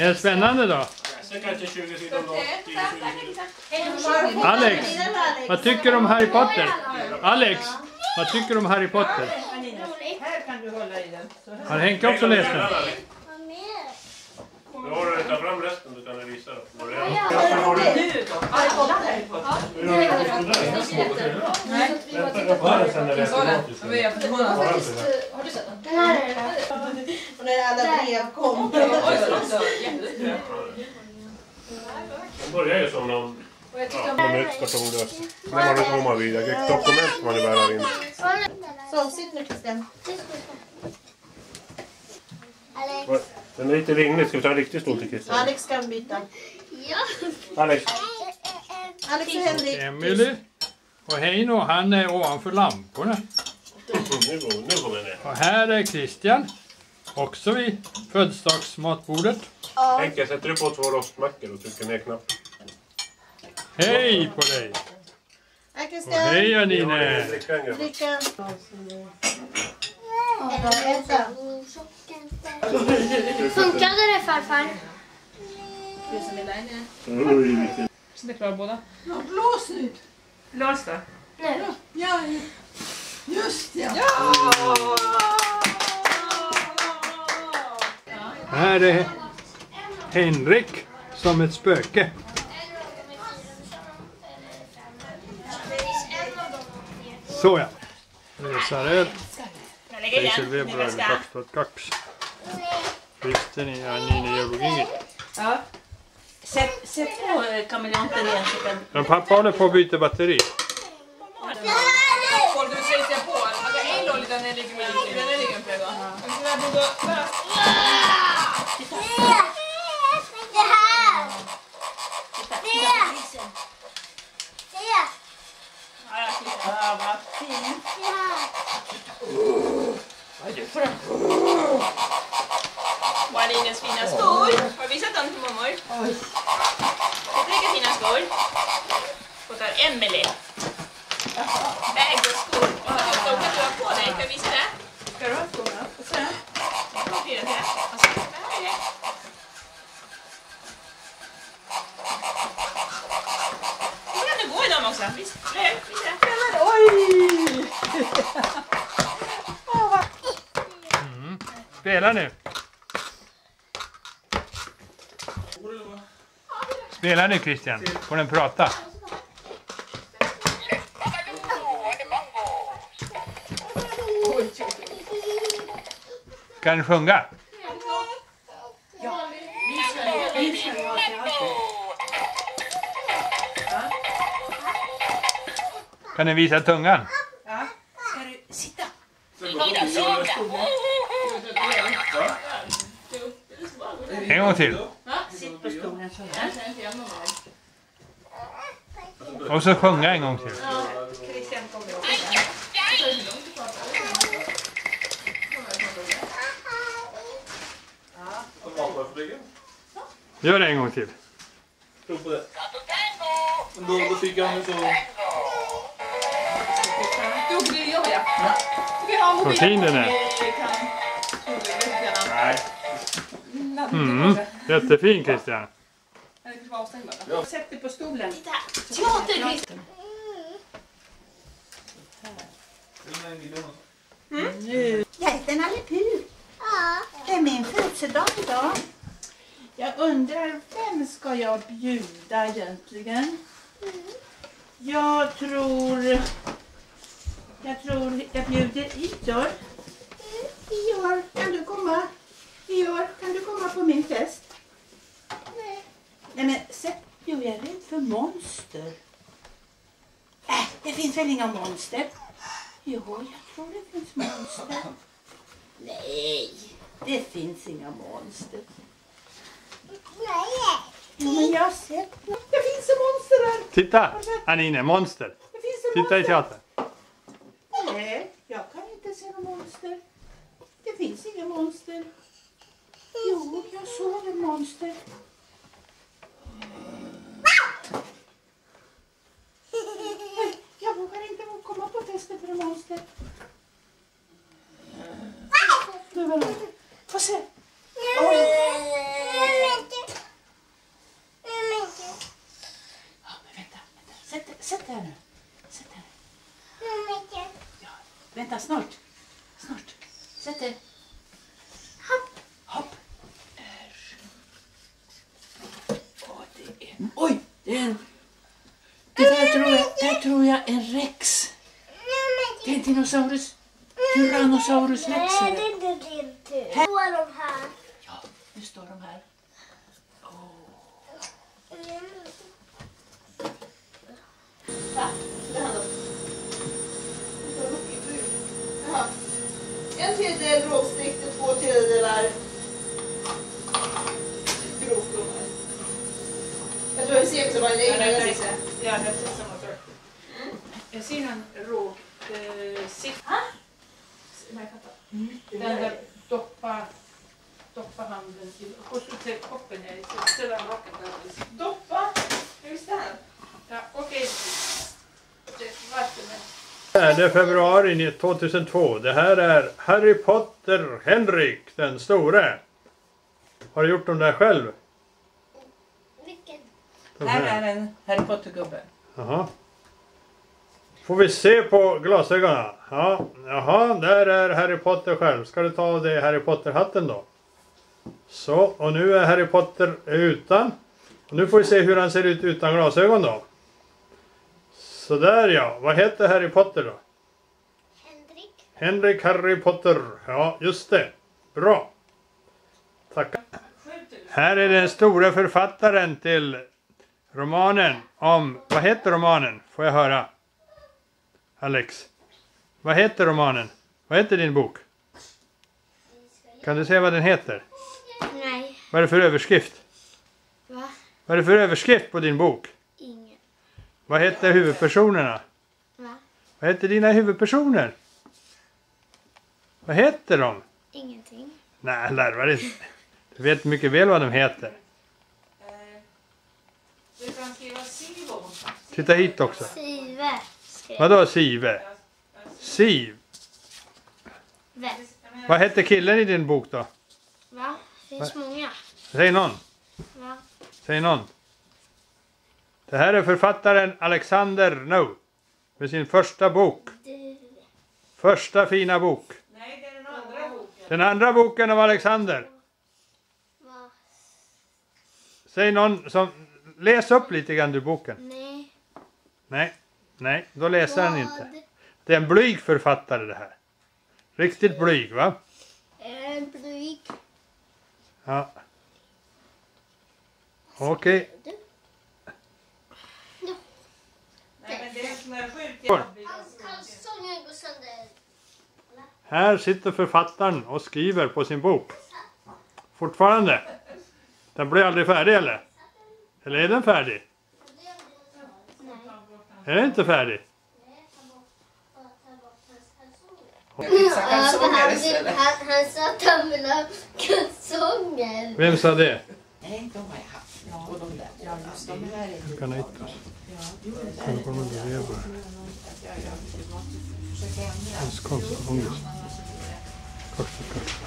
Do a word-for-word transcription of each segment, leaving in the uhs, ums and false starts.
Är det spännande då? Alex, vad tycker du om Harry Potter? Alex, vad tycker du om Harry Potter? Här kan du hålla i den. Har Henke också läst den? Nu har du tagit fram resten, du kan visa då. Du då? Harry Potter. Nej. Har du sett den? Den här är det. Och när alla brev kom. Den börjar ju som någon... Ja, någon utkartonglös. Det var det som var vid. Ett dokument man är bära in. Så, sitt nu Christian. Alex. Den är lite ringlig. Ska vi ta en riktigt stor till Christian? Alex kan byta. Ja. Alex. Alex och Henrik. Emily. Och Heino, han är ovanför lamporna. Mm, nu går, nu går vi ner. Och här är Christian. Också vid födelsedagsmatbordet. Ja. Henke, jag sätter du på två rostmackor och trycker ner knappen. Hej på dig! Hej Och Christian. hej Anine! Dricka en grej. Dricka. Funkade det farfar? Så det klarar båda. Ja, blås ut. Blås då. Nu. Ja, just ja. Här är Henrik som ett spöke. Så ja. Resarell. Hazel Weber är kax för kax. Kristen i Anine Jörgingit. Ja. Sätt, sätt på kameleonten igen så kan... Men pappa håller på att byta batteri. Får du säga på? Alltså en dålig den är ligger med lite. Den är ligger med då. Den där borde... Det här! Det! Det! Ja, vad fint. Det här! Vad är det för en? Vad är Linus fina skor? Har du visat dem till mormor? Oj. Vilka fina skor? Och där Emily. Bag och skor. Och så ska du ha på dig. Kan jag visa det? Ska du ha skorna? Och sen? Två, fyra, tre. Och så där är det. Hur kan du gå i dem också? Visst, nej, visst det. Oj! Mm. Spela nu. Spela nu Christian. Får den prata. Kan du sjunga? Kan du visa tungan? Ja. Ska du sitta? En gång till. Sitt på stolen så här. Och så sjunga en gång till. Christian kommer också. Gör det en gång till. Prov på det. Då, då tycker han så... Du åker till jobbet, ja. Du kan ha Vad mobilen. fin den är. Nej. Mm. Jättefin Christian. Sätt dig på stolen. Teater! Jag heter Nalle Puh. Ja. Det är min födelsedag idag. Jag undrar, vem ska jag bjuda egentligen? Jag tror... Jag tror jag bjuder Ior. Ior, kan du komma? Ior, kan du komma på min fest? Nej. Nej men, sätt... Jo, jag är rädd för monster. Äh, det finns väl inga monster? Jo, jag tror det finns monster. Nej, det finns inga monster. Nej. Jo, men jag har sett. Det finns en monster där. Titta, Anine, monster. Det finns en Titta i monster. teatern. Nej, jag kan inte se någon monster. Det finns inga monster. Jo, jag såg en monster. Nej, jag vågar inte komma på festen för en monster. Nu var det. Få se. Oj. vänta, snart. Snart. Sätt dig. Hopp. Hopp. Åh, det är... Oj, det är en... Det där tror jag, där tror jag är en rex. Det är en dinosaurus. Tyrannosaurus rex. Nej, det är inte din tur. Här står de här. Ja, nu står de här. En tredjedel råstekt och två tredjedelar grovblommer. Jag tror jag ser också vad det är. Ja, jag ser samma sak. Jag ser en råg eh, sitt. Nej, Mm. den där doppa, doppa handen i. Och så ser koppen är i. Så den rocken där. Doppa? Just det här. Ja, okej. Det är vatten. fjärde februari tvåtusentvå. Det här är Harry Potter Henrik den store. Har du gjort dem där själv? Vilken? De Här är en Harry Potter-gubbe. Jaha. Får vi se på glasögonen? Ja, jaha, där är Harry Potter själv. Ska du ta av dig Harry Potter-hatten då? Så, och nu är Harry Potter utan. Och nu får vi se hur han ser ut utan glasögon då. Så där ja, vad heter Harry Potter då? Henrik. Henrik Harry Potter. Ja, just det. Bra. Tack. Här är den stora författaren till romanen om... Vad heter romanen? Får jag höra? Alex. Vad heter romanen? Vad heter din bok? Kan du säga vad den heter? Nej. Vad är det för överskrift? Va? Vad är det för överskrift på din bok? Ingen. Vad heter huvudpersonerna? Va? Vad heter dina huvudpersoner? Vad heter de? Ingenting. Nej, larvar inte. Du vet mycket väl vad de heter. Du kan skriva Sivo. Titta hit också. Sive. skrev. Vadå Sive? Siv. Ve. Vad heter killen i din bok då? Va? Det finns många. Säg någon. Va? Säg någon. Det här är författaren Alexander No. Med sin första bok. Du. Första fina bok. Nej, det är den andra boken. Den andra boken av Alexander. Va? Säg någon som... Läs upp lite grann ur boken. Nej. Nej. Nej, då läser han Vad? inte. Det är en blyg författare det här. Riktigt blyg, va? En blyg. Ja. Okej. Du. Nej, men det är en sån där sjuk Var? jävla Hans kalsonger går sönder. Här sitter författaren och skriver på sin bok. Fortfarande. Den blir aldrig färdig eller? Eller är den färdig? Är den inte färdig? Han, han, han sa att han ville ha kalsonger. Vem sa det? Nej, de har jag haft. Ja, och de där. Ja, just de här är Jag kan hitta. Jag kommer att leva. Hans konst ångest. Första första.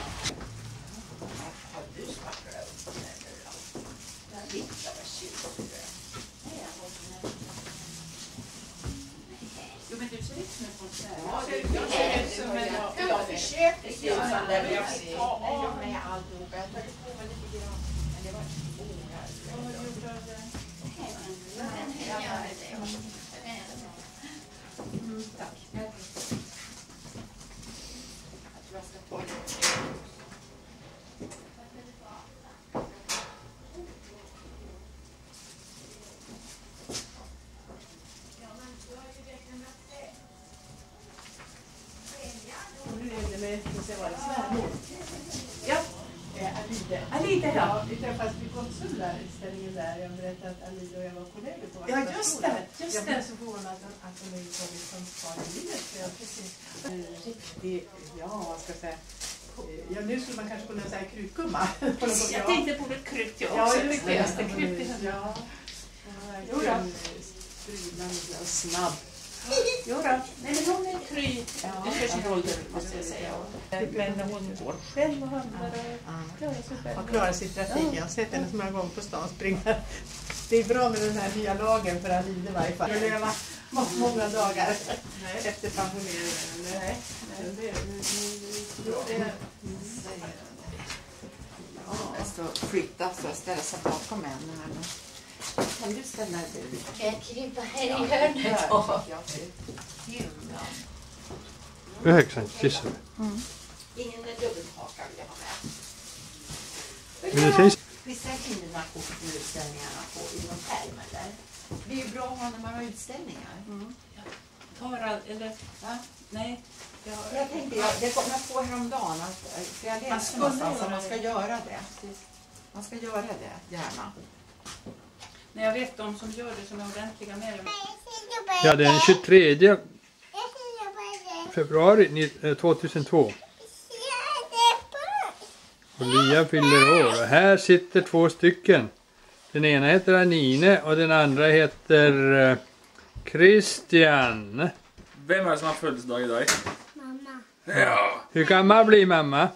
Jo, men du ser ut som en konsert. Ja, du ser ut som en... Jag försökte se ut som den. Jag fick ta av mig alltihop. Jag tog på mig lite grann. Men det var oerhört. Vad har du gjort av det? Mm, tack. Jag ska ta det. Ja, Alida. Alida, ja. Vi träffades vid konsulärutställningen där. Jag berättade att Alida och jag var kollegor på Ja, just det. Just Jag det. blev så förvånad att, att hon är kommit som kvar i livet. Så jag precis, riktig, ja vad ska jag säga. Ja, nu skulle man kanske kunna säga krutgumma. Jag tänkte på ett krut jag Ja, också. just det. Läste krut. Ja, Jo då. sprudlande och snabb. Jo då. Nej, men hon är kry. Ja. För sin ålder måste jag säga. Men hon går själv och handlar och klarar sig själv. Man klarar sig i trafiken. Jag har sett henne så många gånger på stan springa. Det är bra med den här nya lagen för Alida i varje fall. många dagar efter pensioneringen. Nej, det är Ja, så flytta så ställa sig bakom en. Kan du ställa dig? Ska jag krypa här i hörnet? Ja. Yhdeksän sisua. Ingen dubbelhaka vill jag ha med. Precis. Vi sätter in dina kort med utställningarna på inom pärm eller? Det är ju bra att ha när man har utställningar. Mm. Tar eller va? Nej. Jag, jag tänkte, jag, det kom jag på häromdagen att för jag läste någonstans att man ska göra det. Man ska göra det, gärna. Nej, jag vet de som gör det som är ordentliga med det. Ja, det är den tjugotredje februari tvåtusentvå. Och Lia fyller år. Och här sitter två stycken. Den ena heter Anine och den andra heter Christian. Vem är det som har födelsedag idag? Mamma. Ja. Hur gammal blir mamma?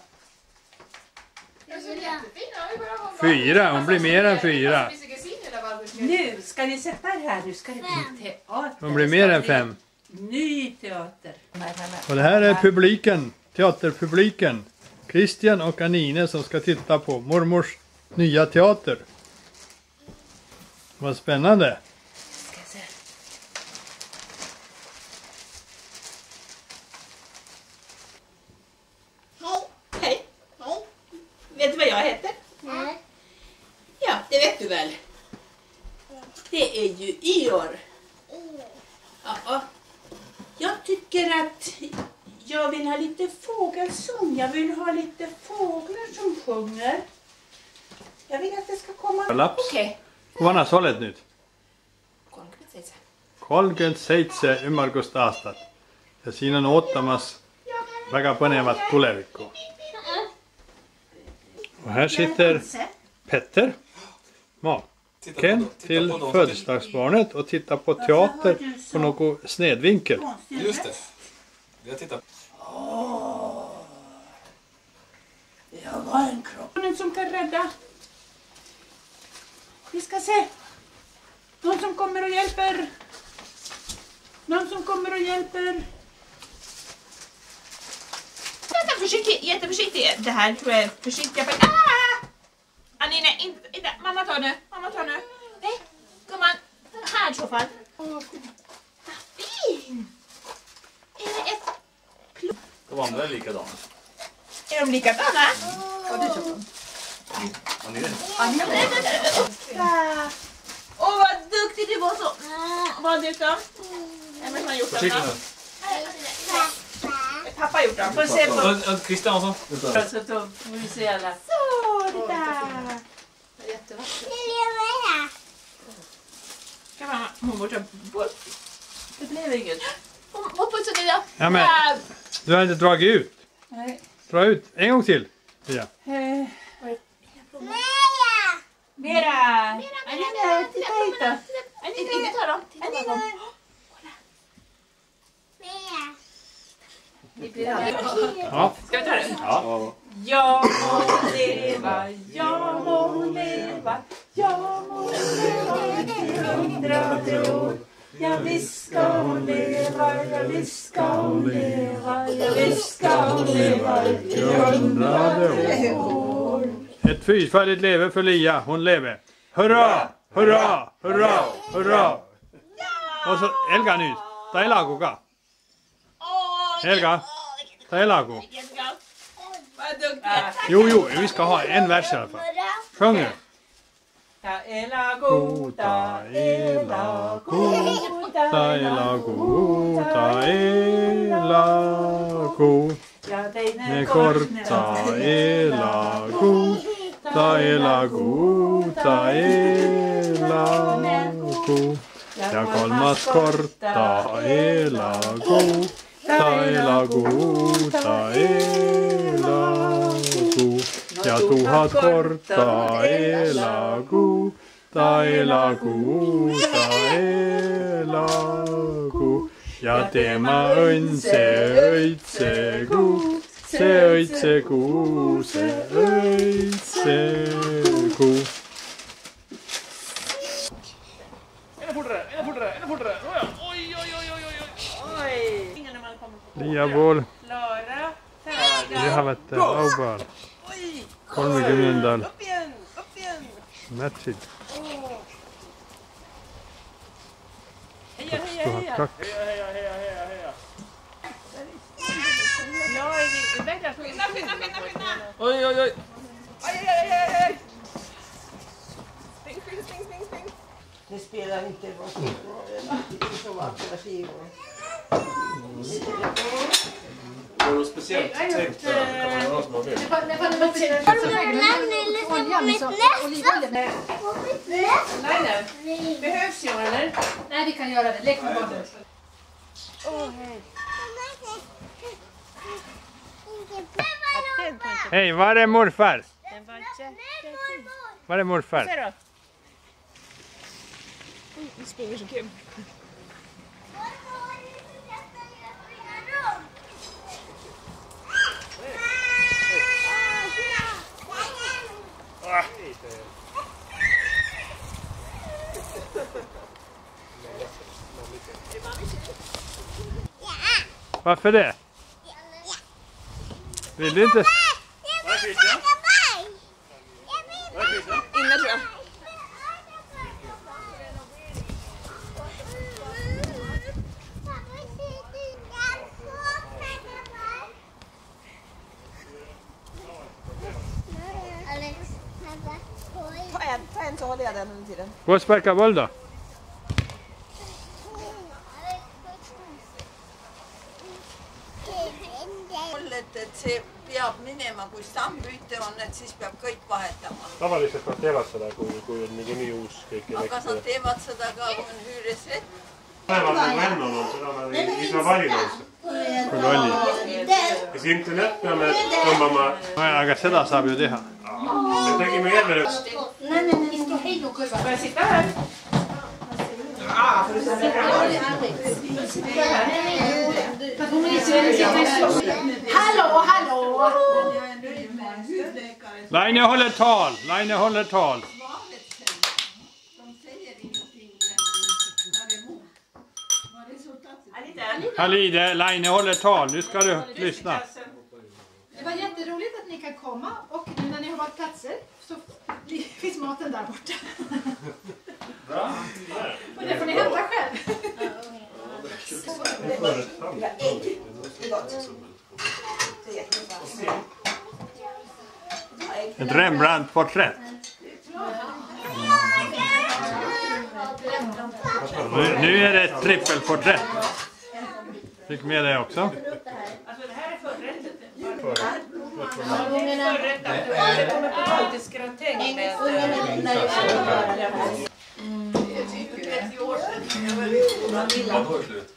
Fyra, hon blir mer än fyra. Nu ska ni sätta er här. Nu ska det bli teater. Hon blir mer än fem. Ny teater. Och det här är publiken, teaterpubliken. Christian och Anine som ska titta på mormors nya teater. Vad spännande. Hej. Vet du vad jag heter? Nej. Ja, det vet du väl. Det är ju Ior. Ja. Jag tycker att jag vill ha lite fågelsång. Jag vill ha lite fåglar som sjunger. Jag vill att det ska komma... Laps. Okei. Kuvana olet nyt? kolmekymmentäseitsemän. kolmekymmentäseitsemän ymmärrystä aastat. Ja siinä on ottamas väga põnevat tulevikku. Och här sitter Petter, maken till födelsedagsbarnet och tittar på teater på någon snedvinkel. Just det. Jag tittar. Jag var en kropp. Som kan rädda. Vi ska se. Någon som kommer och hjälper. Någon som kommer och hjälper. Vänta, försiktigt, jätteförsiktigt. Det här tror jag är försiktiga. Ah! Anine, inte, inte. Mamma tar nu. Mamma tar nu. Nej, gumman. Här i så fall. Vad fin. Är det ett... De andra är likadana. Är de likadana? Har du köpt dem? Åh, vad duktig du var så. Mm, vad har du gjort dem? Vem har gjort dem då? Pappa har gjort dem. Får se på. Christian också. Så då får vi se alla. Så, det där. Kan mamma, hon borde bort. Det blev inget. Vad pussade jag? Ja, men du har inte dragit ut. Nej. Dra ut. En gång till. Ja. Eh. Mera! Anina, titta hit då. Inte ta dem. Titta på dem. Ja. Ska vi ta det? Ja. Jag må leva, jag må leva, jag må leva till hundrade år. Ja, visst ska hon leva, ja, visst ska hon leva, ja, visst ska hon leva till hundrade år. Ett fyrfaldigt leve för Lia. Hon lever. Hurra! Hurra! Hurra! Hurra! Och så Elga nyt. Tai laguka. Helga. Tai lagu. Vad duktig. Jo, jo. Vi ska ha en vers i alla fall. Sjung nu. Ja, ela goda, ela goda, Ta ela goda, ela go. ja, dig Ne korta, ela go. Ta ela goda, ela go. Ja kolmas korta, ela go. Ta ela goda, ela go. Ja tuhat korta, ela go. Ta ela goda, ela go. Ja tema öntse, öitse go. Se öitse go, se öitse go. En fortare, en fortare, en fortare. Oj, oj, oj. ja pool Klara, färdiga. lihavate laupäeval, kolmekümnendal märtsil kaks tuhat kaks. Jag är väldigt skynda, skynda, skynda, skynda. Oj, oj, oj. Aj, aj, aj, aj. Spring, spring, spring, spring, spring. Det spelar inte vad som så vackra skivor. Det är något speciellt täckt där. Det kan man göra som man vill. Nej, behövs jag eller? Nej, vi kan göra det. Lek med barnen. Hej, var är morfar? Den var jättefin. Var är morfar? Se då. Det springer så kul. Varför det? Vill du inte? Var är Christian? Var är Christian? Inne tror jag. Ta en, ta en så håller jag den under tiden. Gå och sparka boll då. Et see peab minema, kui samm püüte on, et siis peab kõik vahetama. Tavaliselt nad teevad seda, kui, kui on niikuinii uus kõik Aga kas nad teevad seda ka, kui on hüüres vett? Päevad on vännon on, seda nad ei, ei saa valida. Kui lolli. Ja siis internet peame tõmbama. Aga seda saab ju teha. Me tegime jälle. Får jag sitta här? Hallå, hallå! Laine håller tal, Laine håller tal. Halide, Laine håller tal, nu ska du lyssna. Det var jätteroligt att ni kan komma och nu när ni har valt platser så finns maten där borta. Bra. Och det får ni hämta själv. Ett Rembrandt-porträtt. Nu, nu är det ett trippelporträtt. Fick med det också. Alltså det här är förrättet. Ja, det är förrättat. Det kommer på baltisk gratäng med trettio år sedan. Vad var det slut?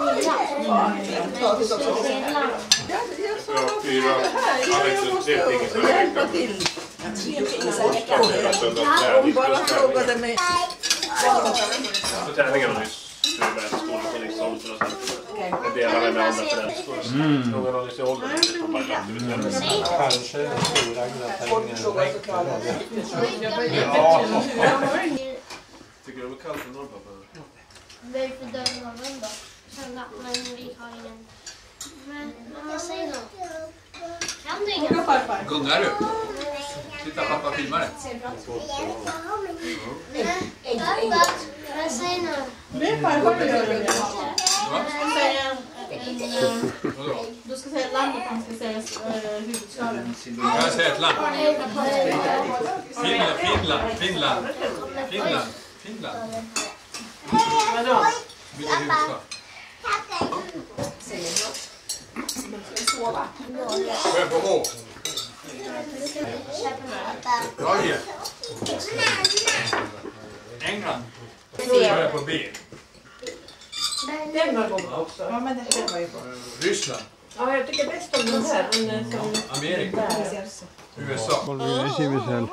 Jag fyra. Alex och tre ting som är Bara frågade mig. På träningarna nyss. Det är skolan på liksom. Jag delar med mig andra föräldrar. Någon har lite ålder. Kanske stora gratängen. Tycker du det var kallt i Norrpappa? Det är för dörren då. Känna, men vi har ingen. Men jag säger något. Kan du ingen? Gungar du? Titta, pappa filmar det. Jag säger något. Du ska säga landet, han ska säga huvudstaden. Jag säger ett land. Finland, Finland, Finland, Finland, Finland. Vadå? Vilken huvudstad? Börja på H. Norge. England. Börja på B. Den var god också. Ja, men det här var ju bra. Ryssland. Ja, jag tycker bäst om den här. Den som Amerika. U S A. kolmekümne esimesel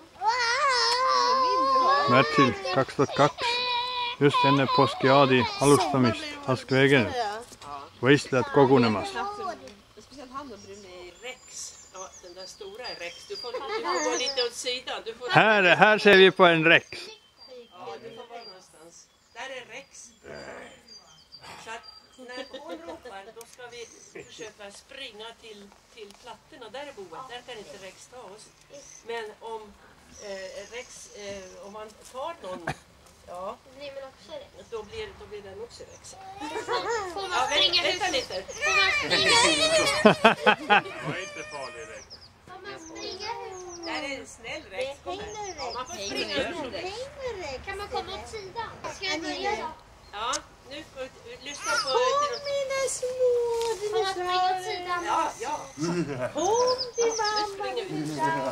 märtsil kaks tuhat kaks, just enne påskeaadi alustamist Askvägen, võistlejad kogunemas. Speciellt han och Brune i Rex. Ja, den där stora är Rex. Du får, du får gå lite åt sidan. Du får... Här, här ser vi på en Rex. Ja, du får vara någonstans. Där är Rex. Så att när hon ropar, då ska vi försöka springa till, till plattorna där i boet. Där kan inte Rex ta oss. Men om eh, Rex, eh, om man tar någon, ja, Blir man också Rex? då blir, då blir den också Rex. Får man Ja, springa vänta, vänta hur? lite. Får man springa hur? Det var inte farlig Rex. Får man springa hur? Det här är en snäll Rex. Det hänger Ja, man får Rex. springa som Rex. Kan man komma åt sidan? Ska jag börja då? Ja, nu får vi lyssna på... Kom mina små Får man springa åt sidan? Ja, ja. Kom till Nu mamma. springer vi.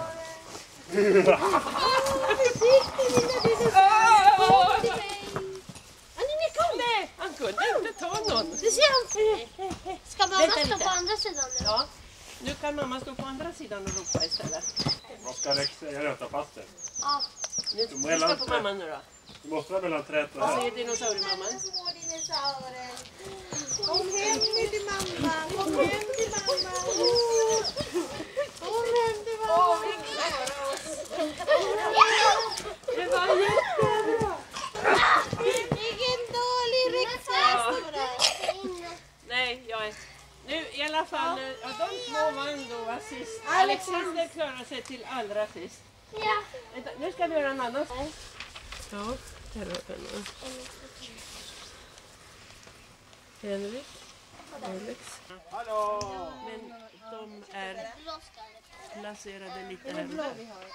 Försiktigt mina dinosaurier. Kom till mig. Annika, kom! Nej, han kunde inte ta någon. Du ser han. Ska mamma Vänta stå lite. på andra sidan nu? Ja, nu kan mamma stå på andra sidan och ropa istället. Vad ska Rex göra? Ta fast den? Ja. Nu lyssna på mamma nu då. Du måste vara mellan träd och Vad här. säger dinosauriemamman? Små dinosaurier. Kom hem nu till mamma. Kom hem till mamma. Kom hem till mamma. Vi klarar oss. Det var jättebra. Vilken dålig Rex-stora. Nej, jag är... Nu i alla fall, ja, de två vann då assist. Alexander klarar sig till allra sist. Ja. Vänta, nu ska vi göra en annan sak. Ja, terrorpennan. Henrik, Alex. Hallå! Men de är placerade lite här och där.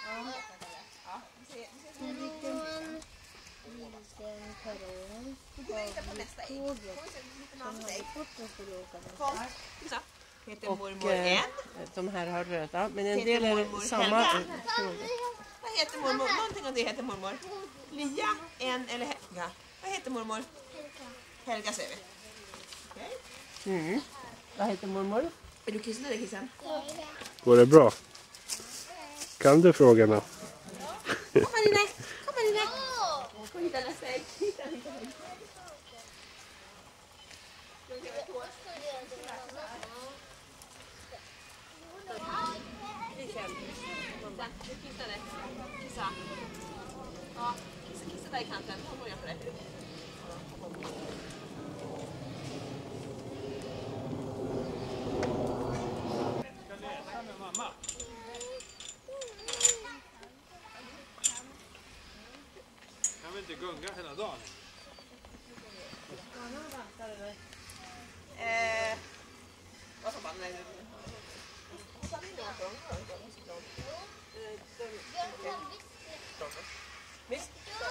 Och eh, de här har röda, men en del är samma. Vad heter mormor? Någonting av det heter mormor. Lia, en eller Helga. Vad heter mormor? Helga säger vi. Okej. Mm. Vad heter mormor? Är du kissnödig eller kissen? Går det bra? Kan du frågorna? Kom här inne. Kom här inne. Kom hitta nästa ägg. Hitta, hitta, hitta. Kissa dig. Kissa. Ja, kissa, kissa där i kanten. Hon börjar för dig. Mamma. Kan vi inte gunga hela dagen? Eh, vad sa man? Visst?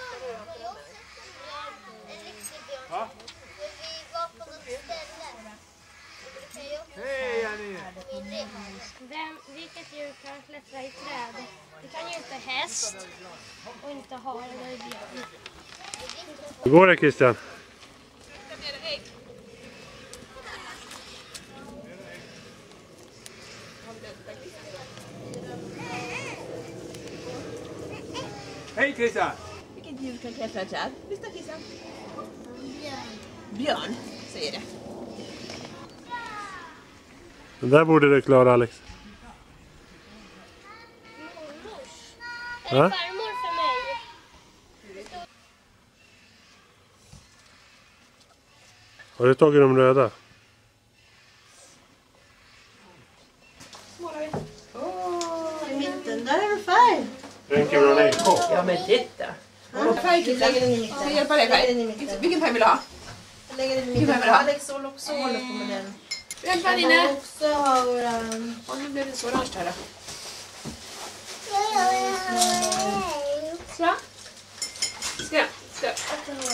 Va? Vi var på något ställe. Hej Annie! Vem, vilket djur kan klättra i träd? Det kan ju inte häst och inte hare eller björn. Hur går det Christian? Hej Christian! Vilket djur kan klättra i träd? Lyssna Christian. Björn. Björn, säger det. Den där borde du klara Alex. Mormors. Är det farmor för mig? Har du tagit de röda? Åh, i mitten. Där är det färg. Tänker du en äggkopp? Ja, men titta. Och färg Vi lägger den i mitten. Ska jag hjälpa dig Lägger den i färg? mitten. Vilken färg vill du ha? Jag lägger den i Vilken mitten. färg vill du ha? Alex håller också håller på med den. Vem var Jag inne? vill också ha orange. Och nu blev det så orange här då. Så. Ska jag? Ska jag?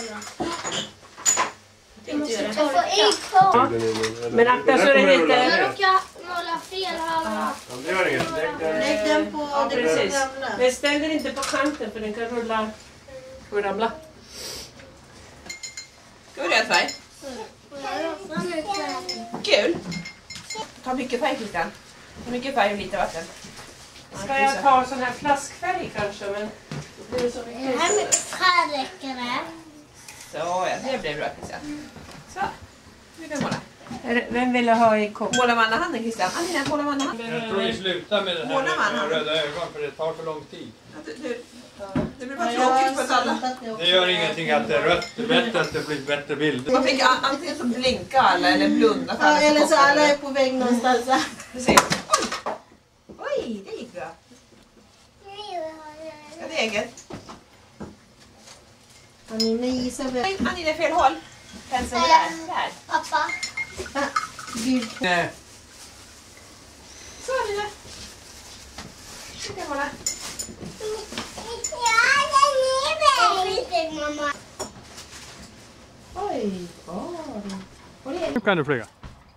Inte göra det. Jag får ägg kvar. Men akta så det inte... Jag råkade måla fel här. Det gör inget. Lägg den. Lägg den på Ja, den precis. gamla. Men ställ den inte på kanten för den kan rulla och ramla. Ska vi röd färg? Kul. Ta mycket färg Christian. Ta mycket färg och lite vatten. Ska jag ta sån här flaskfärg kanske, men det blir så mycket. Här med färg räcker det. Så ja, det blev bra Christian. Så. Nu kan vi måla. Är det- Vem vill ha i kopp? Måla med andra handen Christian. Anina, måla med andra handen. Jag tror vi slutar med det här Målar man? med röda ögon för det tar för lång tid. Du, du, det blir bara Ja, jag tråkigt för att alla. Det gör ingenting att det är rött. Det är bättre att det blir bättre bilder. Man fick antingen så blinka alla eller blunda för Ja, alla. eller så alla är på väg någonstans. Precis. Oj! Oj, det gick bra. Ja, det är eget. Anina Isabel. Nej, Anina är fel håll. Penseln är där. Där. Pappa. Nej. Så Anina. Du kan hålla. Mamma. Oj, oj. Nu kan du flyga.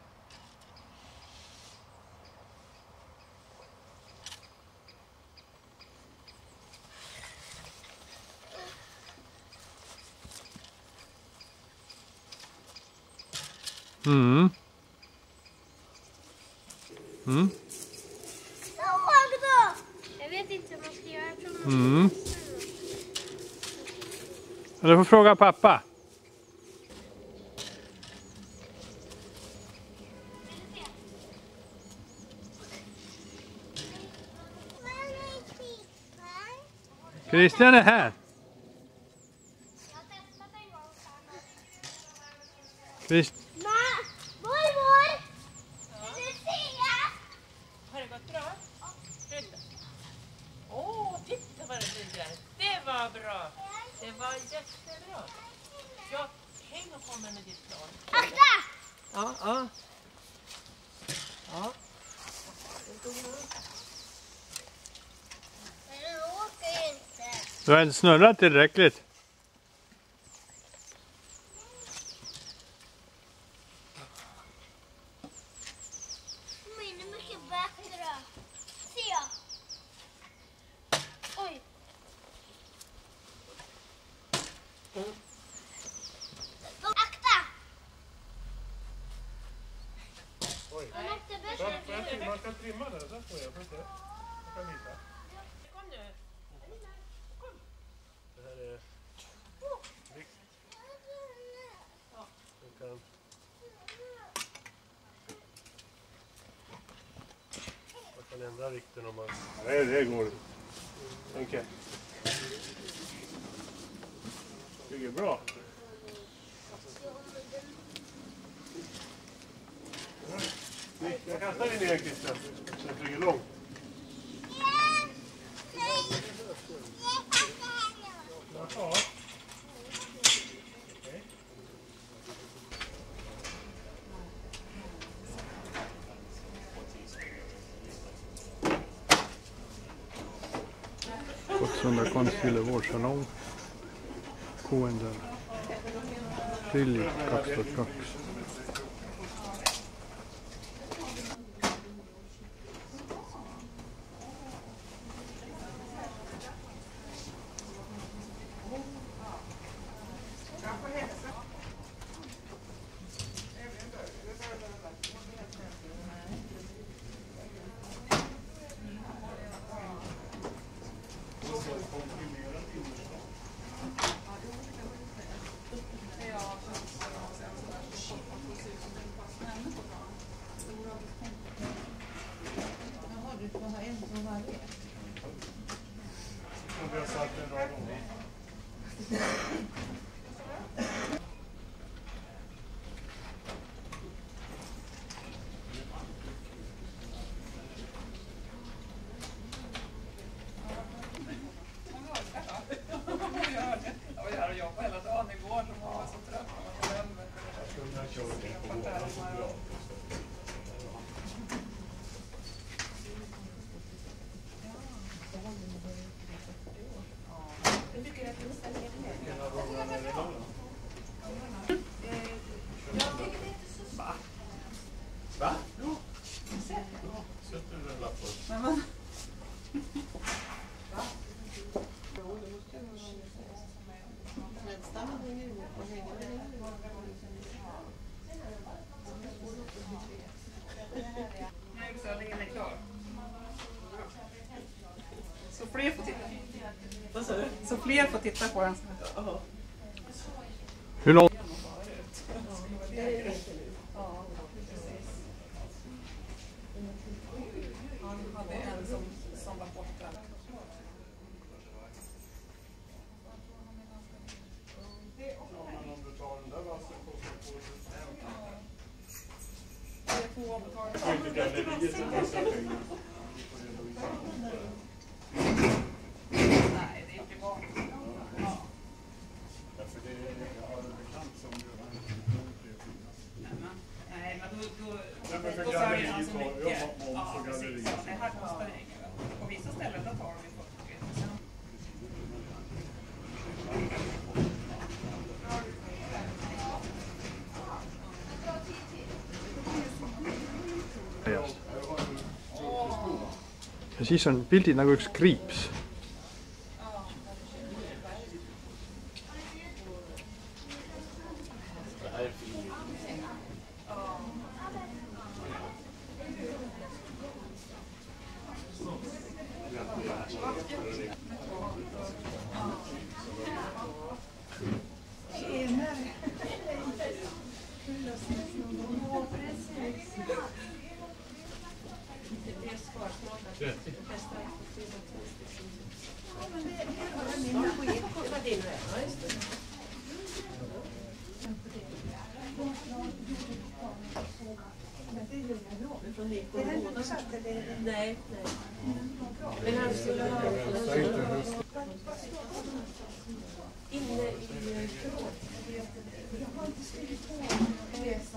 Mm. Mm. Jag vet inte vad man ska göra. Mm. Du får fråga pappa. Christian är här. Christ Mormor! Vill du se? Har det gått bra? Sluta. Åh, titta vad det blir. Det var bra. Det var jättebra. Jag häng och kommer med ditt plan. Akta! Ja, ja. Ja. Men den åker inte. Du har inte snurrat tillräckligt. Min är mycket bättre. Se. Oj. Akta! Oj. Den åkte bättre. Man kan trimma den, så får jag. Jag kan visa. Kom nu. Kom. Det här är vikt. Du kan... Man kan ändra vikten om man... Nej, det går. Okej. Det är bra. Jag kastar in igen, Christian. Så det flyger långt. Jaha. Okej. Gottsunda konstgillevårdssalong. Koendel. Till Kapstadsköks. Och vi har satt en rad gånger. Va? Jo. Sätter du en lapp på? Men så fler får titta. Vad sa du? Så fler får titta på den. Hur långt? Han hade en som, som var borta. Nej, men då, då, då sa det redan så mycket. Ja, precis. Det här kostar inget. På vissa ställen då tar de ju fyrtio procent. Ja siis on pildid nagu üks kriips. Nej, nej. Men han skulle ha inne i förråd. Jag har inte skrivit på resan.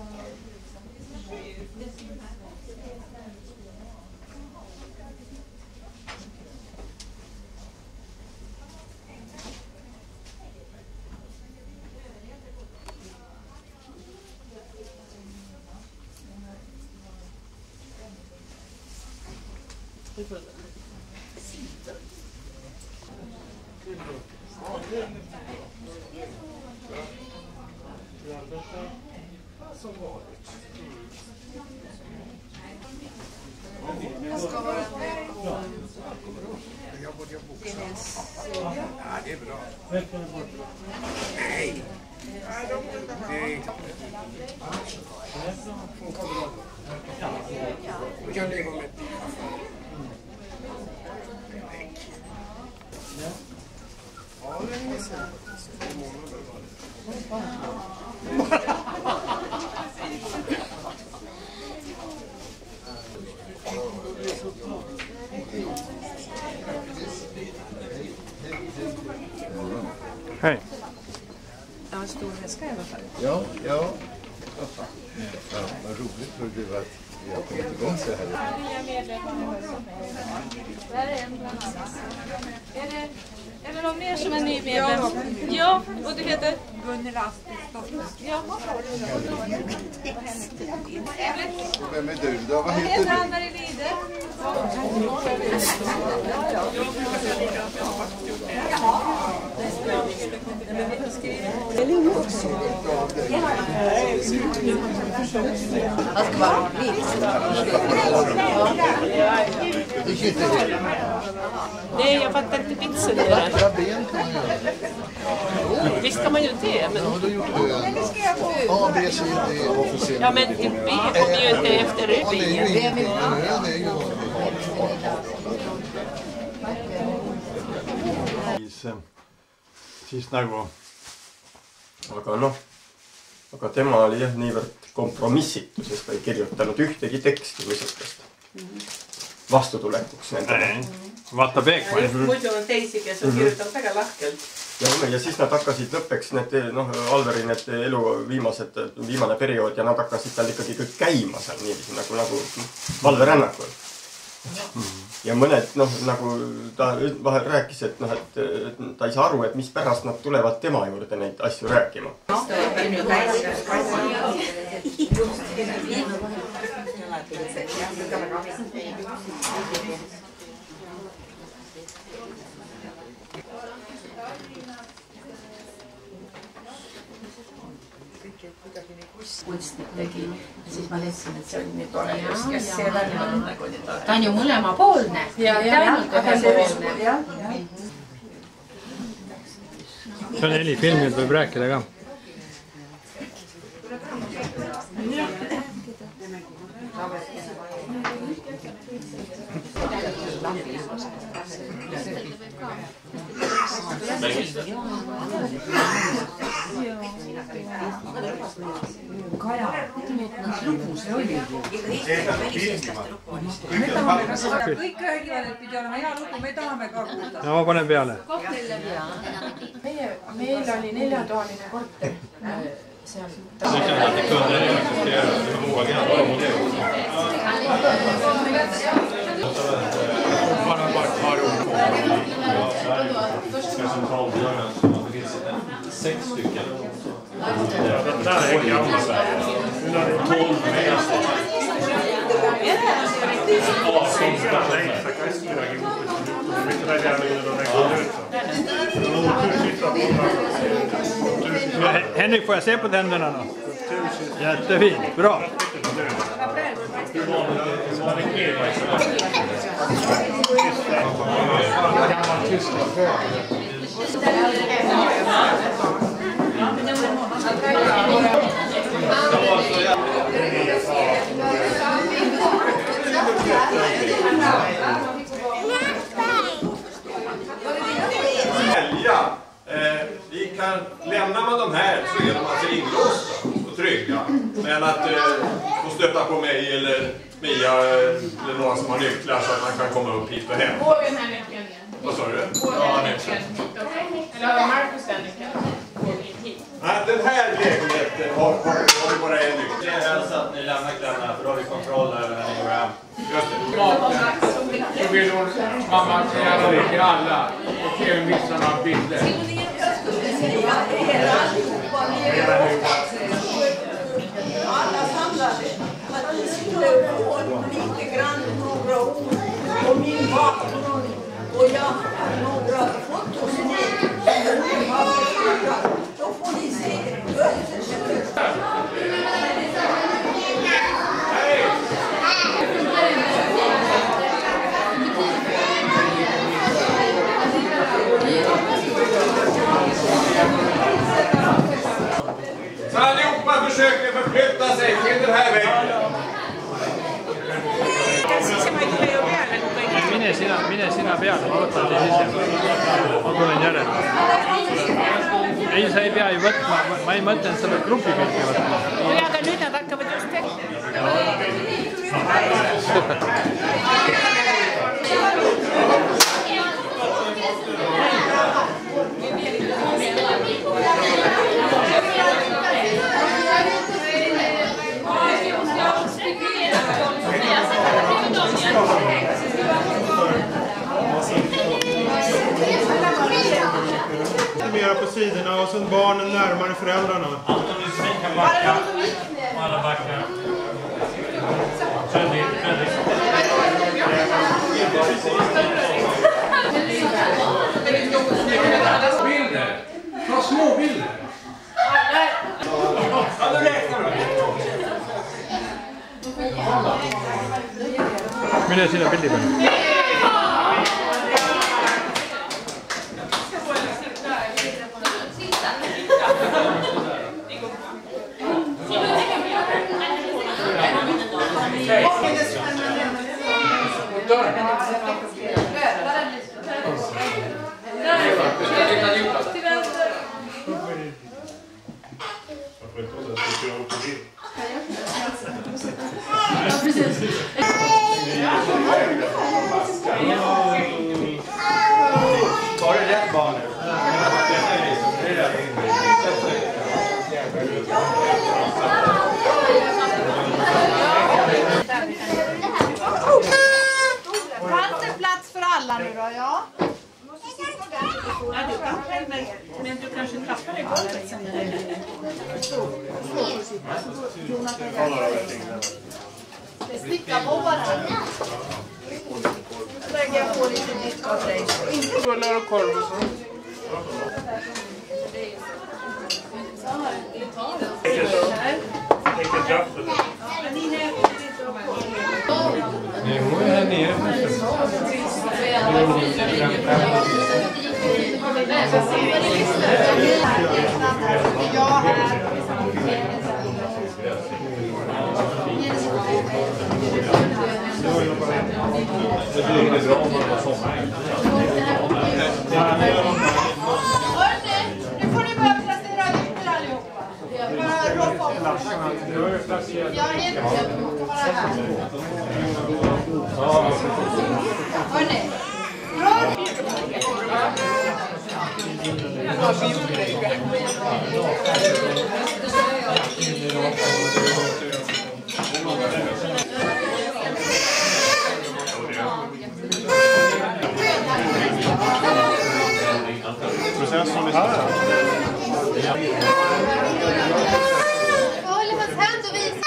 Jag ska vara med på... Ja, det är bra. Nej! Nej! Du kan leva med det. Ja, det är så. Hej. Ja, en stor väska i alla fall. Ja, ja. Ja, vad roligt för du att vi har kommit igång så här. Där är en bland annat. Är det, är det någon mer som är ny medlem? Ja, och du heter? Gunilla Aspisdotter. Ja. Vem är du då? Vad Vad heter heter du? han där i Lide? Det gick inte helt. Nej, jag fattar inte vitsen med det. Vackra ben kan man göra. Visst kan man ju det, men... Ja, då gjorde du en. A, B, C, D, officiellt. Ja, men B kommer ju inte efter Ja, det är ju ryggen. ingenting. Ja, det är ju vad vi har. Siis nagu aga noh, aga tema oli jah niivõrd kompromissitu, sest ta ei kirjutanud ühtegi teksti niisugust vastutulekuks nendele. vaata Beekmann. Muidu on teisi, kes on kirjutanud väga lahkelt. Ja, ja siis nad hakkasid lõppeks need, noh, Alveri need elu viimased, viimane periood ja nad hakkasid tal ikkagi kõik käima seal niiviisi nagu, nagu valverännakul. Ja mõned, noh, nagu ta vahel rääkis, et, noh, et ta ei saa aru, et mis pärast nad tulevad tema juurde neid asju rääkima. kunstnik tegi ja siis ma leidsin, et see oli nii tore just, kes see välja on nagu nii tore. Ta on ju mõlemapoolne. see on helifilm, nüüd võib rääkida ka. Mängis Kaja, lugu see oli. Kõik räägivad, et pidi olema hea lugu, me tahame ka kuulda. No ma panen peale. Meie, meil oli neljatoaline korter. Seal. Sex stycken. Det där är gamla Sverige. Nu har det tolv med. Ja, som spelar nej, så kan jag spela ihop. Det är inte där när de räknar ut. Henrik, får jag se på tänderna då? Jättefint, bra. Välja. Eh, vi kan, lämnar man de här så är de alltså inlåsta och trygga. Men att eh, få stöta på mig eller Mia eller någon som har nycklar så att man kan komma upp hit och hem. Får vi den här nyckeln igen? Vad sa du? Får vi den här nyckeln hit också? Eller har Marcus den nyckeln? Nej, den här lägenheten har, har, har vi bara en nyckel. Det är helst att ni lämnar kläderna för då har vi kontroll över när ni går hem. Just det. Så vill hon mamma säga det till alla och även vissa några bilder. Alla samlade att ni skulle få lite grann några ord om min bakgrund och jag har några fotos med. Då får ni se Så allihopa försöker förflytta sig till den här väggen. Mine sinä, mine sinä peale, ma võtan teid ise. Ma tulen järele. Ei, sa ei pea ju võtma, ma ei mõtle, et sa pead grupipilti võtma. Ja, aga nüüd nad hakkavad just Mera på sidorna och sen barnen närmare föräldrarna. Anton, du kan backa. Alla backar. Fredrik, Fredrik. Bilder. Ta små bilder. Ja, nu räknar du. Mine sinä pilti peale. Tar det rätt barn nu? Fanns det plats för alla nu då? Ja. Ja, du kan själv, men, men du kanske tappar i golvet sen. Det stickar på varandra. Jag lägger på lite nytt av dig. Bullar och korv och så. Nej, hon är här nere. Nu får ni börja placera ut Jag är helt kan vara här. Hörrni. Process som vi har. Jag håller hans hand och visar.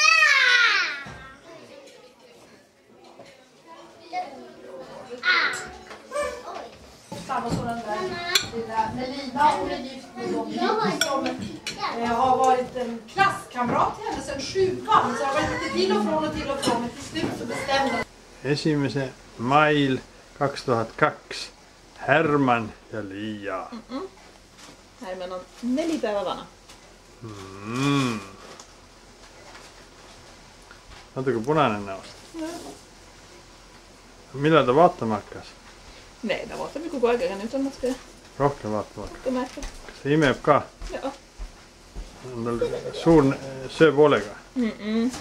Samma sådan där lilla Melina, hon är gift med dem som har varit en klasskamrat till henne sedan sjuan. Så jag har varit lite till och från och till och från, men till slut så bestämde. Esimese mail kaksituhattakaksi. Herman ja Liia. Mm-mm. Herman on neli päivä vana. Mm. Natuke punainen näosta. No. Millal ta vaatama hakkas? Nee, ta vaatab ju kogu aeg, aga nüüd on natuke Rohkem vaatama hakkas. rohkem märka. Kas ta imeb ka? Joo. On tal suur sööpoolega? Mm-mm.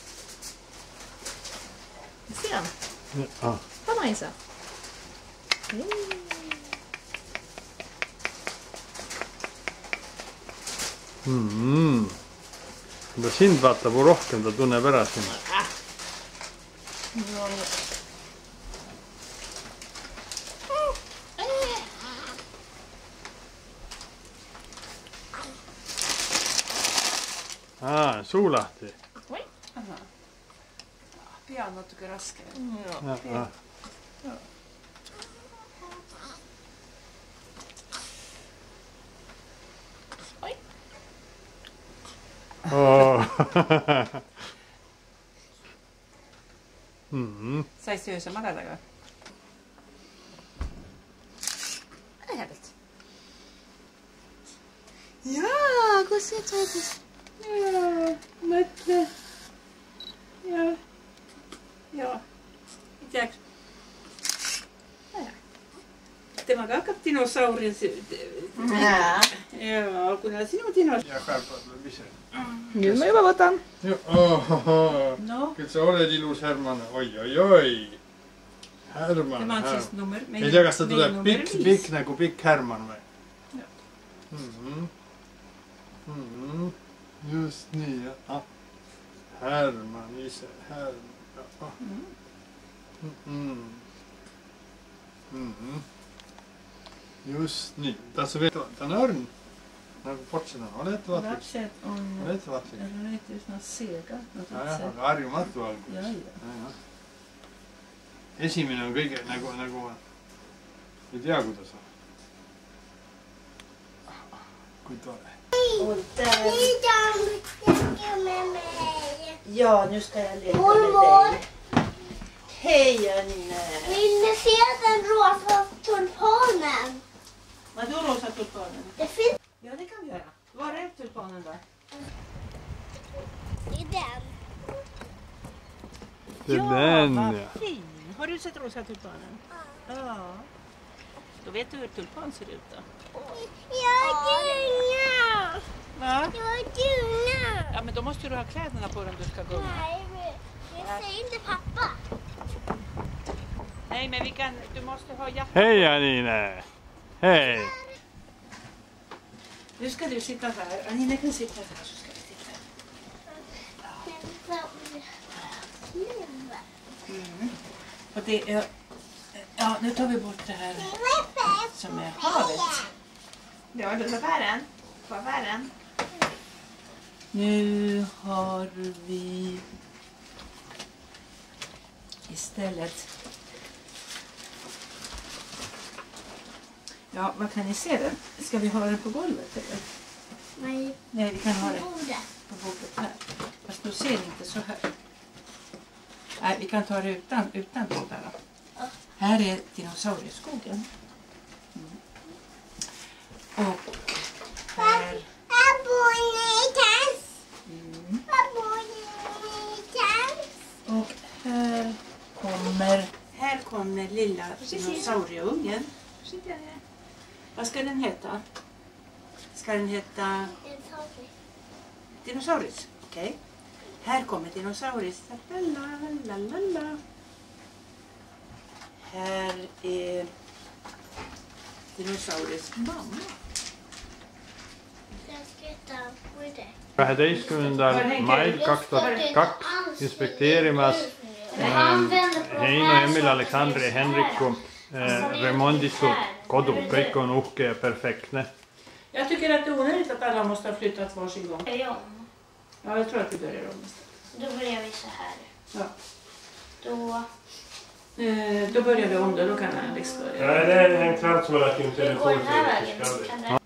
Siinä on. Ah. Sama isä. Hei. Mm-hmm. Kui ta sind vaatab rohkem, ta tunneb ära sinna. Äh. No niin. Aa, suu lahti. Oi. Pea on natuke raske. Ja, ja. Oi. Oh. mm. Sais öösel magada ka? Äärelt. Jaa, kus see toodus? Jaa, mõtle. Jaa. Jaa. Ei teaks. Temaga hakkab dinosaurin... Jaa. Jaa, kuna sinu dinos... Ja skärpad lööb ise. Nüüd ma juba võtan. No. Küll sa oled ilus, Herman. Oi, oi, oi. Herman. Tema on siis nummer... Ei tea, kas ta tuleb pikk, pikk nagu pikk Herman või? Mm-hmm. Mm-hmm. Just nii, jah. Herman ise, Herman. Mm-hmm. Mm-hmm. Just nii. Tahan sa veel, ta on õrn. Nagu portselan. Ole ettevaatlik. Lapsed on... Ole ettevaatlik. Nad on nüüd üsna seega. Ja, jah, aga harjumatu algus. Ja, ja. Esimene on kõige nagu, nagu... Ei tea, kuidas on. Kui tore. Och där... Ja, nu ska jag leka Mormor. med dig. Hej, Anine. Vill ni se den rosa tulpanen? Vadå rosa tulpanen? Det finns... Ja, det kan vi göra. Var är tulpanen då? Det är den. Det är ja, den, vad ja. fin. Har du sett rosa tulpanen? Ja. Ja. Då vet du hur tulpan ser ut då. Jag gungar. Va? Jag gungar. Ja, men då måste du ha kläderna på dig om du ska gunga. Nej, jag säger inte pappa. Nej, men vi kan... Du måste ha jackan. Hej, Anine. Hej. Nu ska du sitta här. Anine kan sitta här så ska vi titta. Mm. Och det är... Ja, nu tar vi bort det här som är havet. Ja, du tar färden. På färden. Nu har vi istället... Ja, vad kan ni se den? Ska vi ha den på golvet eller? Nej. Nej, vi kan ha den På bordet. på bordet här. Fast då ser ni inte så här. Nej, vi kan ta det utan, utan trådar då. Ja. Här är dinosaurieskogen. Mm. Och här... Här bor ni kans. Mm. Här bor ni kans. Och här kommer... Här kommer lilla dinosaurieungen. Vad ska den heta? Ska den heta... Dinosaurier. Dinosaurus, okej. Okay. Här kommer dinosaurier. Lalalala. Här är dinosauriers mamma. Kaheteistkümnendal mail kaks tuhat kaks inspekteerimas Heino, Emil, Aleksandri ja Henriku remonditud kodu. Kõik on uhke ja perfektne. Jag tycker att det är onödigt att alla måste ha flyttat varsin gång. Börjar om. Ja, jag tror att vi börjar om. Då börjar vi så här. Ja. Då... Eh, då börjar vi om då, då kan Alex börja. Nej, det är en kväll som har lagt in telefon Ja.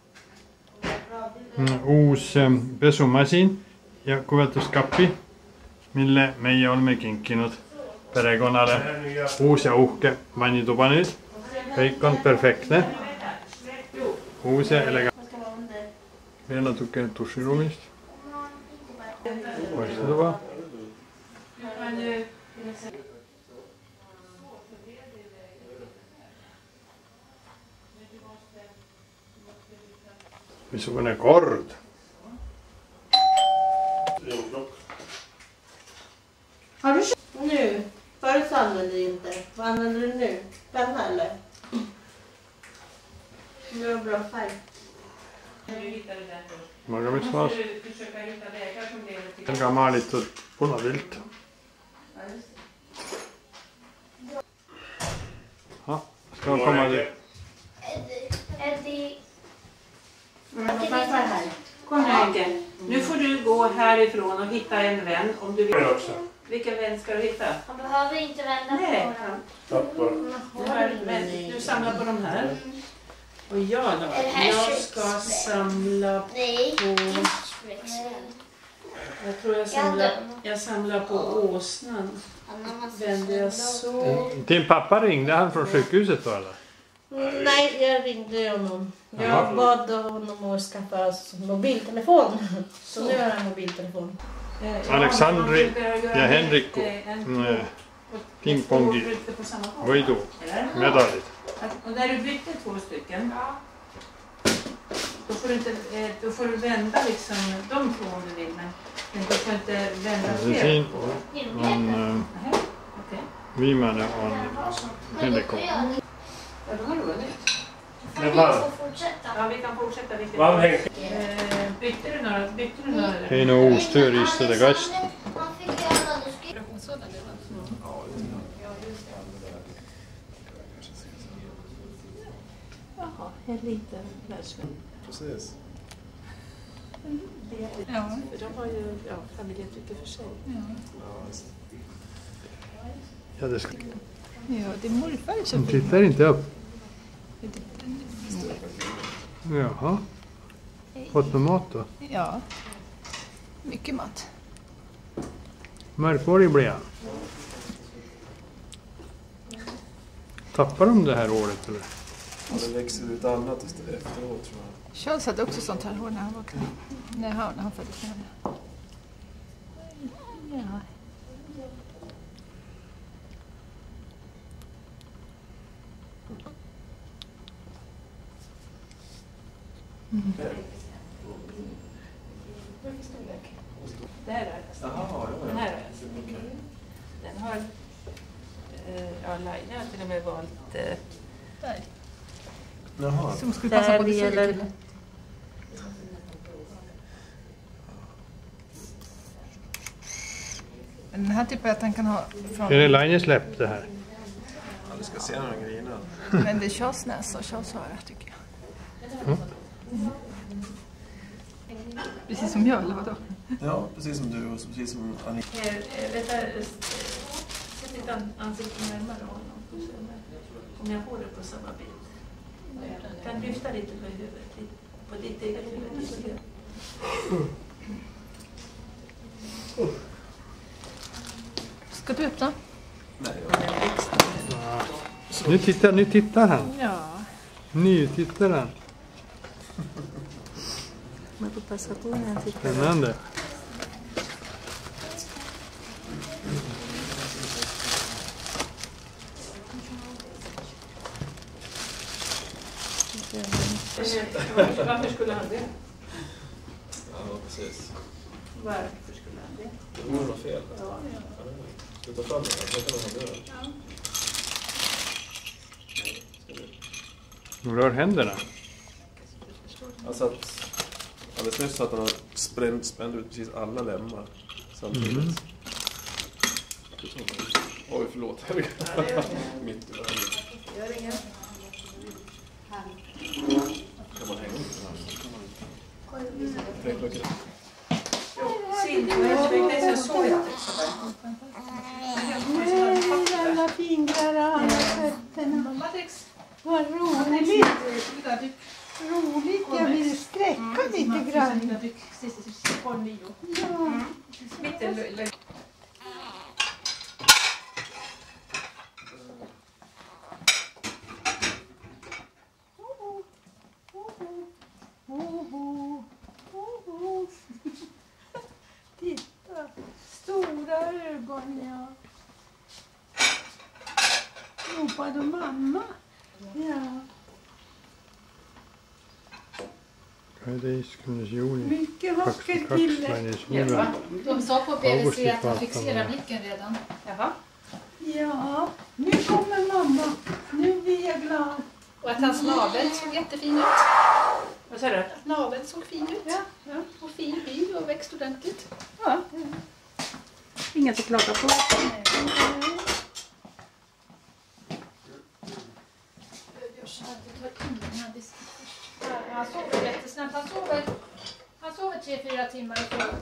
Uus pesumasin ja kuvetuskappi, mille meie oleme kinkinud perekonnale. Uus ja uhke vannituba nüüd. Kõik on perfektne. Uus ja elegantne. Veel natuke duširuumist. Poistutuba. Missugune kord. Har du köpt nu? Förut använde du inte. Vad använder du nu? Penna eller? Det var bra färg. Magamismaas. On ka maalitud punapilt. Ja, ska vi komma dit? Kom här Henke. Nu får du gå härifrån och hitta en vän om du vill. Jag också. Vilken vän ska du hitta? Man behöver inte vända Nej. på dem. Du samlar på de här. Och jag då? Jag ska samla på... Jag tror jag samlar, jag samlar på åsnan. Vänder jag så... Din pappa ringde han från sjukhuset då eller? Nej, jag ringde honom. Jaha. Jag bad honom att skaffa mobiltelefon. Så nu har han mobiltelefon. Aleksandri ja Henriku pingpongi võidu medalit. Och när du bytte två stycken, då får du, inte, då får du vända liksom de två om du vill, men du får inte vända fler. Siin on viimane on Henriku. Ja, de har roligt. Det var. Ja, vi kan fortsätta. Vilket... Vad hänger? Eh, bytte du några? Bytte du några? Heino uus tööriistade kast. Jaha, en liten världsvän. Precis. Ja. För de har ju ja, familjetrycker för sig. Ja. Ja, det ska... Ja, det är morfar så De tittar inte upp. Jaha. Fått med mat då? Ja. Mycket mat. Mörkhårig blir han. Tappar de det här året eller? Ja, det växer ut annat efteråt tror jag. Charles hade också sånt här hår när han var klar. När han, när han föddes. Ja. Mm. Det här är alltså. Den här är alltså. Den har eh, ja, Laila har till och med valt eh, där. Jaha. Som skulle passa på det gäller. Den här typen att han kan ha från... Är det Laine släppt det här? Ja, du ska se några grejer. Men det är Charles näsa och Charles öra tycker jag. Mm. Mm. Precis som jag, eller vadå? Ja, precis som du och precis som Annika. Eh, vet du, sätt ditt ansikte närmare honom. Om jag får det på samma bild. Jag kan lyfta lite på huvudet. På ditt eget huvud. Ska du öppna? Nej, Ja. Nu tittar, nu tittar han. Ja. Nu tittar han. Man får passa på när jag tittar. Spännande. Varför skulle han det? Ja, precis. Varför skulle han det? Det vore något fel. Ja, ja. Ska vi ta fram det? Jag kan ha det. Ja. Hur rör händerna? Alltså att alldeles nyss att han har spänt, spänt ut precis alla lemmar samtidigt. Mm. Oj, förlåt. Ja, mitt i världen. Gör inget. Kan man hänga ut den här? Tänk på det. Silver, så såg jag det. Alla fingrar och alla fötterna. Vad roligt. Roligt. Jag vill sträcka lite grann. Ja. Titta, stora ögon, ja. Ropade mamma. Ja. Mycket vacker kille. Ja. De sa på B V C att han fixerar blicken redan. Jaha. Ja, nu kommer mamma. Nu blir jag glad. Och att hans navel såg jättefin ut. Vad säger du? Att naveln såg fin ut. Ja, ja. Och fin hy och växt ordentligt. Ja. Mm. Inget att klaga på. Han sover jättesnabbt. Han sover, han sover tre, fyra timmar i kväll.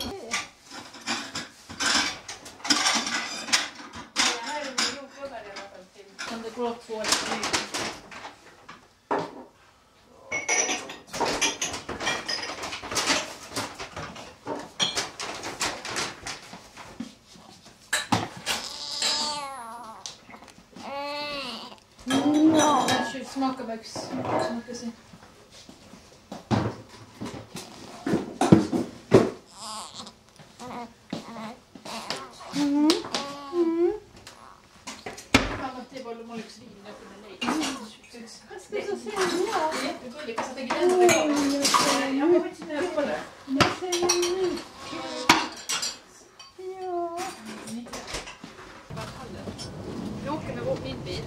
Om det går åt två eller tre. Ja, smaka böks. Smaka sig. Mm. Mm. Mamma till boll och mollux vin där på den lejt. Det är så fint. Ja, det är jättegulligt. Jag satte gränsen på. Jag kommer inte med på det. Jag säger mycket. Ja. Vi åker med vår bil.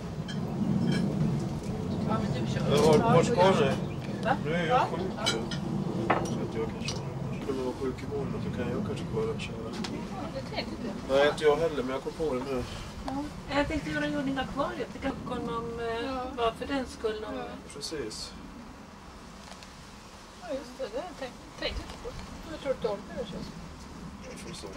Ja, men du kör. Var, var ska ni? Va? Nu är jag sjuk. Så att jag kan köra. Skulle man vara sjuk i morgon så kan jag kanske bara köra. Det tänkte du. Nej, inte jag heller, men jag kom på det nu. Ja. Jag tänkte göra en ordning akvariet. Det kanske kom någon, ja. Bara för den skull. Någon... Ja. Precis. Ja, just det. Det tänkte jag inte på. Jag tror att du orkar det känns. Jag får se.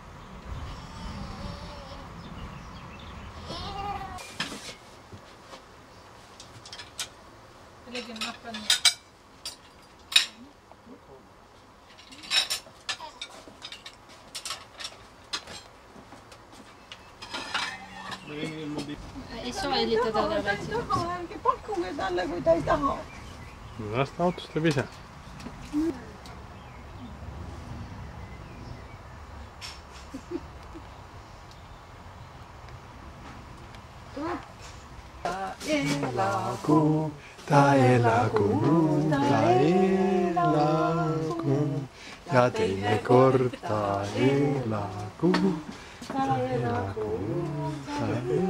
Jag lägger mappen. Iso ei liitä tällä välttämättä. Tästä autosta lisää. Eläku, ta eläku, ta eläku, ja teine korta eläku, ta eläku, ta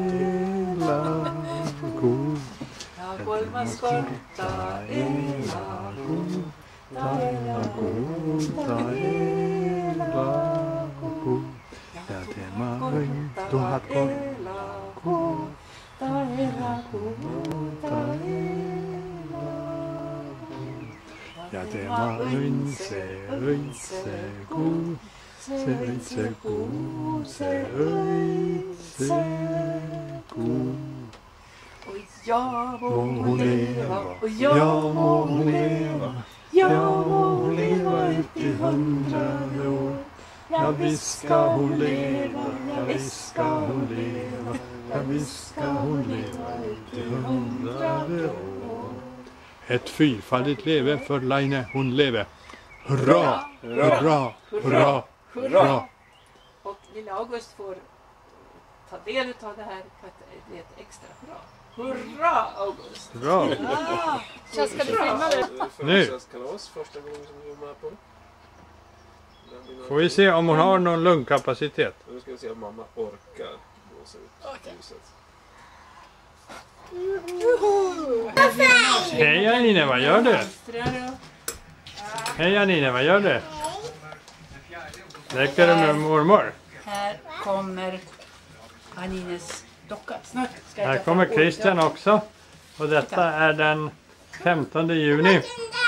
eläku, ja kolmas korta eläku, ta eläku, ta eläku, ja tema öin tuhat korku. Ta eläku, ta eläku. Ja tema öitse, öitse, ku. Se öitse, ku. Se öitse, ku. Och jag må leva, och jag må leva. Jag må leva ut i hundrade år. Ja, visst ska hon leva, ja, visst ska hon leva. Ja, visst ska hon leva ut i hundrade år. Ett fyrfaldigt leve för Laine, hon leve. Hurra, hurra, hurra, hurra. Och lilla August får ta del av det här för att det är ett extra hurra. Hurra, August! Hurra! Ah, så ska du filma det? Nu! Kalas första gången som du var med på. Får vi se om hon har någon lungkapacitet. Nu ska vi se om mamma orkar blåsa ut ljuset. Hej Anine, vad gör du? Hej Anine, vad gör du? Leker du med mormor? Här kommer Anines docka. Snart ska jag Här ta kommer fram Christian olika- också. Och detta är den femtonde juni.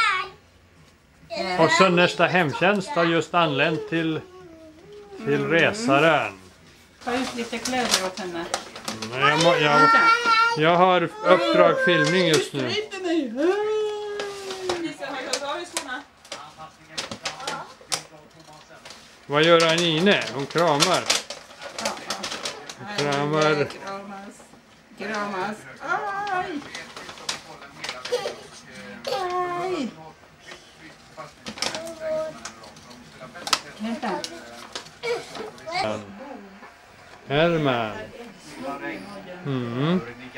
Och Sönnersta hemtjänst har just anlänt till, till resaren. Ta ut lite kläder åt henne. Men jag, må, jag, jag har uppdrag filmning just nu. Vad gör Anine? Hon kramar. Hon kramar. Kramas. Kramas. Aj! Aj! Vänta. Herman. Mm.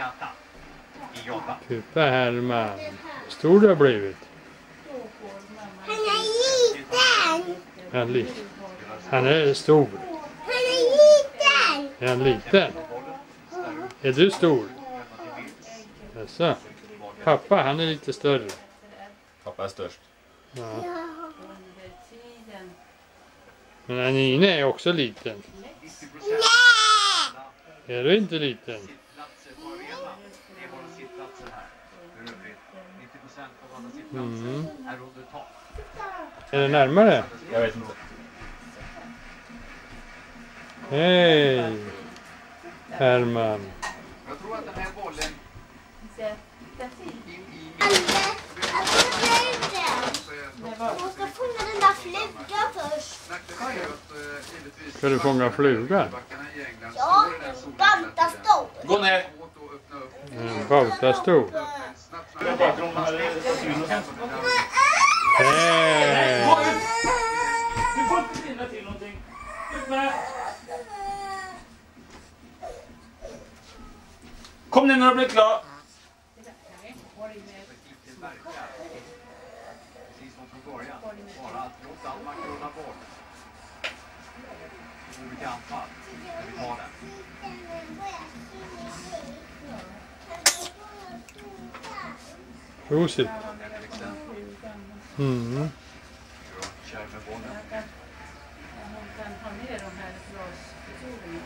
Titta Herman. Stor du har blivit. Han är liten. Han, li han är stor. Han är liten. Är han liten? Är du stor? Jaså. Pappa, han är lite större. Pappa är störst. Ja. Men Anine är också liten. Är du inte liten? Mm. Är det närmare? Jag vet inte. Hej Herman. Jag tror att den här bollen Man ska fånga den där flugan först. Ska du fånga flugan? Ja, banta stor. Gå ner. En bautastor. Hej! Du får inte trilla till någonting. Kom ner när du blir klar. Precis som från början. Bara att låta Danmark rulla bort. Nu blir det anfall. Vi tar den. Prosit. Mm. Kör med bollen. Hon kan ha med de här glasfiolerna.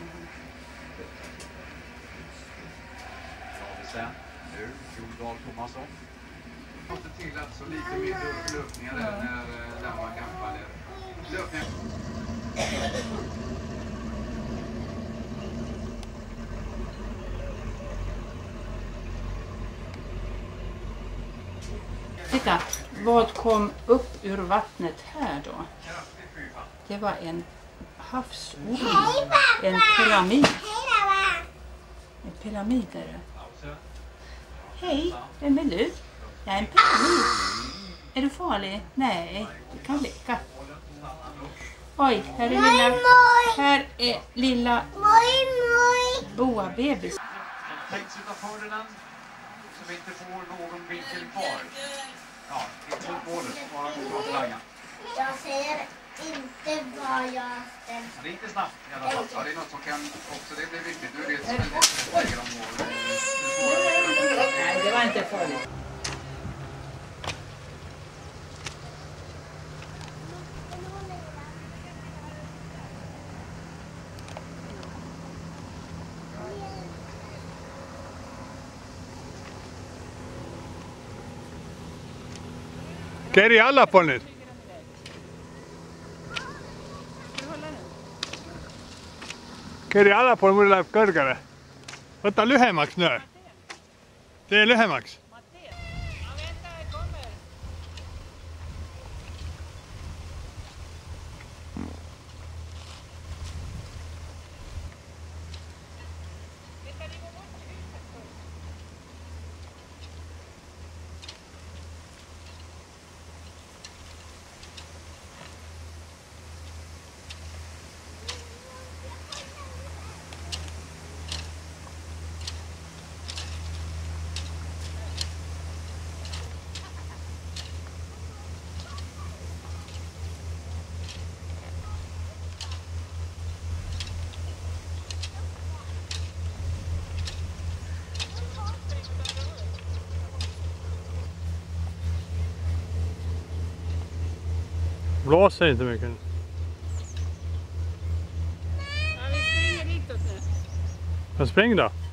Sen, nu, Jordal Tomasson. Måste till att så lite mindre löpningar när Danmark anfaller. Löpningar. Titta, vad kom upp ur vattnet här då? Det var en havsorm. En pyramid. En pyramid är det. Hej, vem är du? Jag är en pyramid. Är du farlig? Nej, du kan leka. Oj, här är lilla, här är lilla Boa bebis. Läggs utanför den så vi inte får någon vinkel kvar. Ja, inte mot målet. Bara mot flaggan. Jag säger inte vad jag ställt. Det är inte snabbt i alla fall. Ja, det är något som kan också, det blir viktigt. Nu är det som är lägger om mål. Nej, det var inte farligt. Keri alla på nyt. Keri alla på mulle läheb kõrgele. Võta lühemaks nüüd. Tee lühemaks. Blåser inte mycket. Ja, vi springer ditåt nu. Jag spring då.